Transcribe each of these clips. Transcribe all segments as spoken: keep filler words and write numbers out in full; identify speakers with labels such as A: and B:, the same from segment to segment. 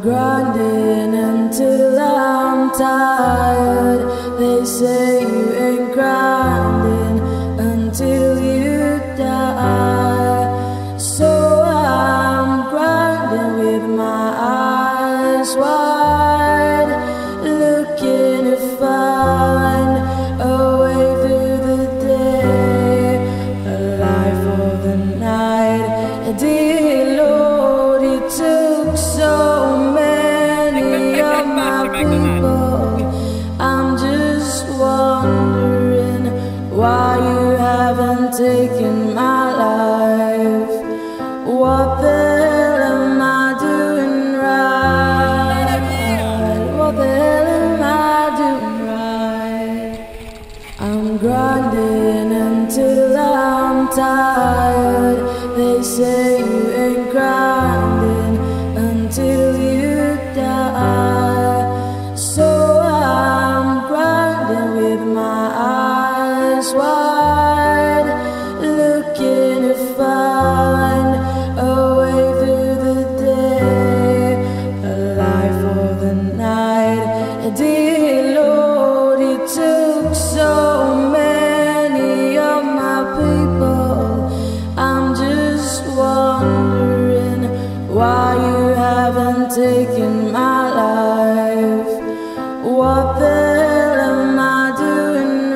A: grinding until I'm tired. They say you ain't grinding until you die. So I'm grinding with my eyes wide, looking to find a way through the day, a life for the night. Dear Lord, it took so many of my people. I'm just wondering why you haven't taken my life. What the hell am I doing right? What the hell am I doing right? I'm grinding until I'm tired. They say you ain't grinding until you die. So I'm grinding with my eyes wide, looking to find a way through the day, a life for the night. Dear Lord, it took so many of my people. I'm just wondering why you haven't taken my life. What the hell am I doing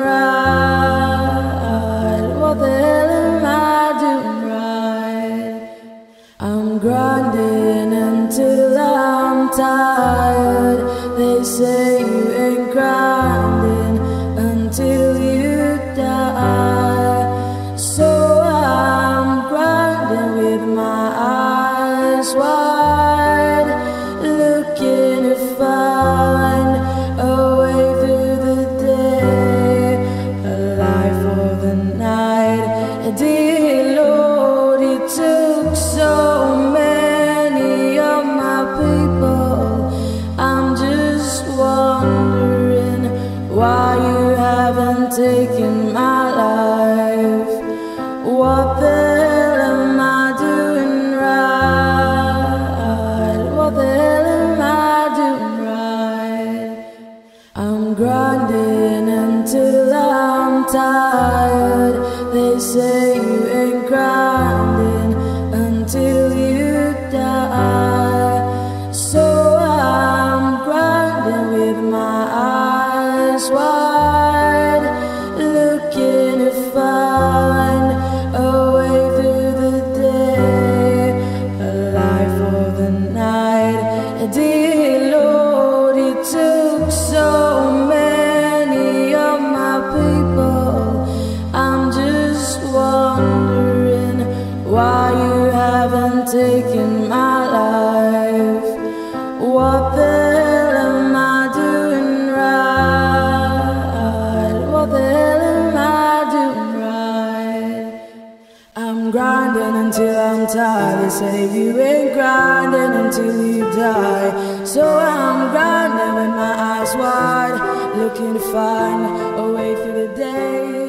A: right? What the hell am I doing right? I'm grinding until I'm tired. They say you ain't grinding until you die. So I'm grinding with my eyes wide, looking to find a way through the day, a life for the night. Dear Lord, it took so many of my people. I'm just wondering why you haven't taken my life. What the hell am I doing right? What the hell am I doing right? I'm grinding until I'm tired. They say you ain't grinding until you die. So I'm grinding with my eyes wide, looking to find a way through the day, a life for the night. Dear Lord, it took so many of my people. I'm just wondering why you haven't taken my life. What the hell am I doing right? What the hell am I doing right? I'm grinding until I'm tired. They say you ain't grinding until you die. So I'm grinding with my eyes wide, looking to find a way through the day.